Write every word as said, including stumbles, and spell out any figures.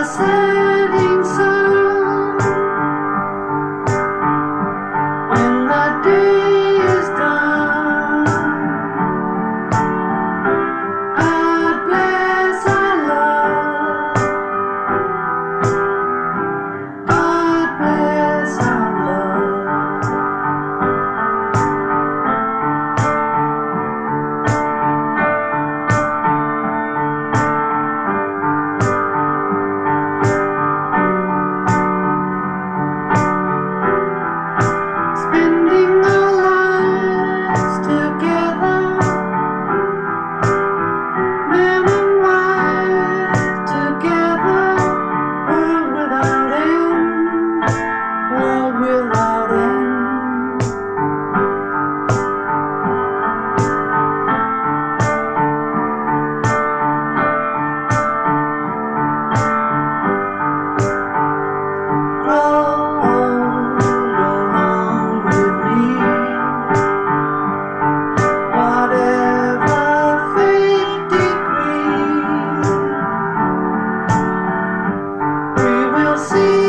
setting sun. When the day is done, God bless our love. God bless our love. Spending our lives together, man and wife together, world without end, world without end. Roll along with me, whatever fate decrees, we will see.